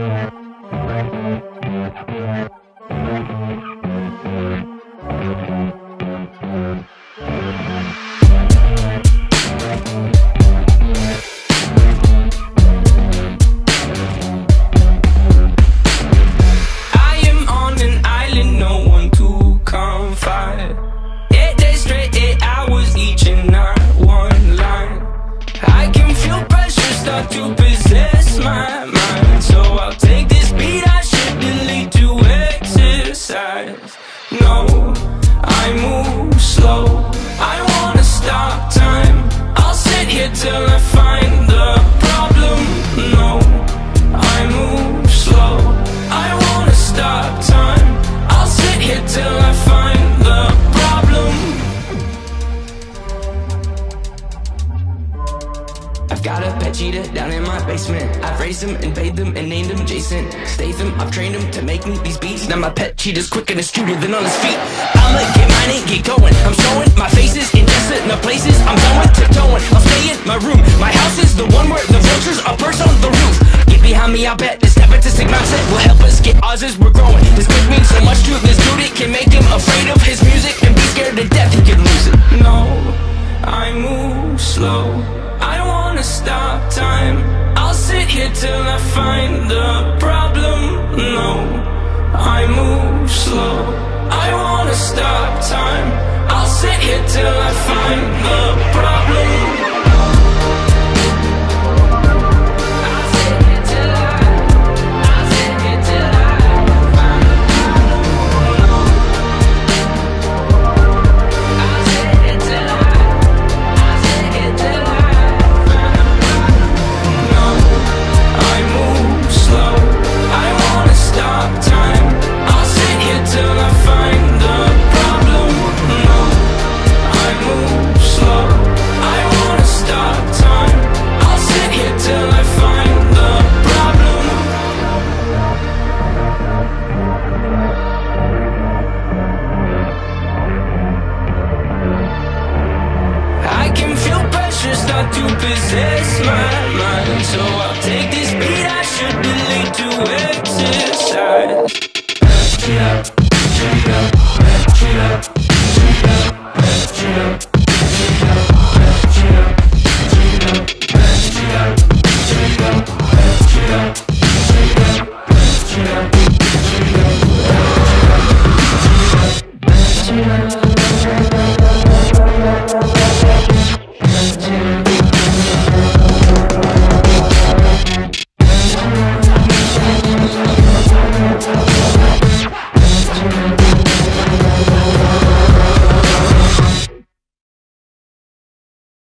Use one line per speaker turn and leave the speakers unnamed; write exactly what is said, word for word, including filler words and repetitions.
To possess my mind, so I'll take this beat I should delete to exercise. No, I move slow, I wanna stop time. I'll sit here till I find the problem. No, I move slow, I wanna stop time. I'll sit here till I find the problem. I've got a pet cheetah down in my basement. I've raised him and bathed him and named him Jason Statham. I've trained him to make me these beats. Now my pet cheetah's quicker and astuter than on his feet. I'ma get mine and get going. I'm showing my faces in decent places. I'm done with tiptoeing. I'll stay in my room. My house is the one where the vultures are perched on the roof. Get behind me, I bet this nepotistic mindset will help us get ours as we're growing. This could mean so much to this dude. It can make him afraid of his music and be scared to death he could lose it. No, I move slow, I wanna stop time. I'll sit here till I find the problem. No, I move slow, I wanna stop time. I'll sit here till I find the problem. Start to possess my mind, so I'll take this beat I should delete to exercise. Cheetah, cheetah, cheetah, cheetah, cheetah, cheetah, cheetah, cheetah.